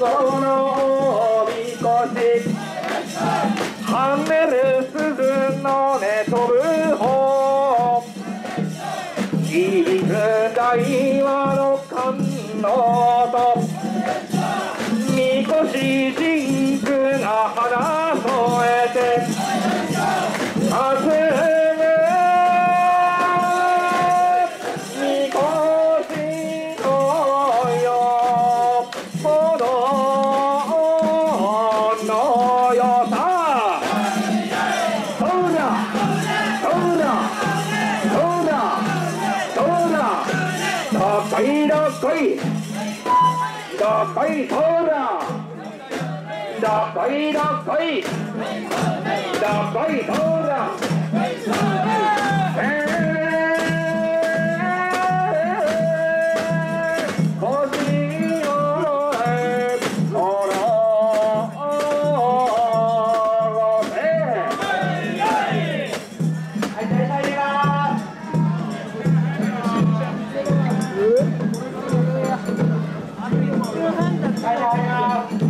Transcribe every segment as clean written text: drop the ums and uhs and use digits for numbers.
そのおみこし跳ねる鈴の音飛ぶ方伊豆大和の観音とみこし神宮が花添えて霞むみこしのよほどのよさそうだそうだそうだそうだどっこいどっこいどっこいそうだどっこいどっこいどっこいそうだ星をおろせはい大体でますはい入ります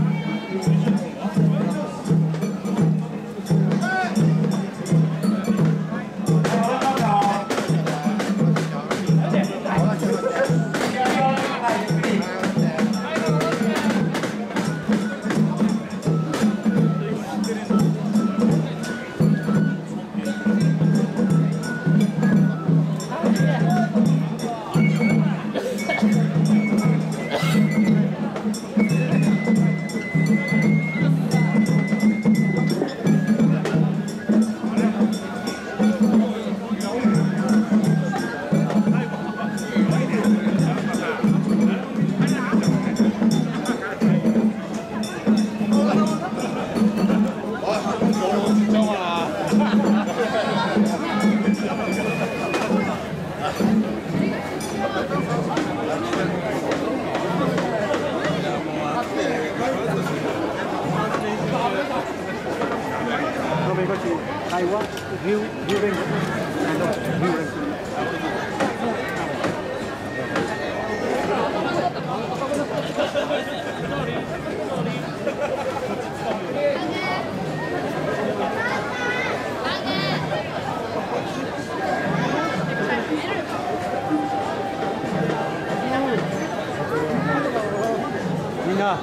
みんな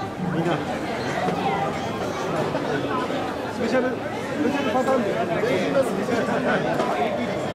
スペシャルパターンで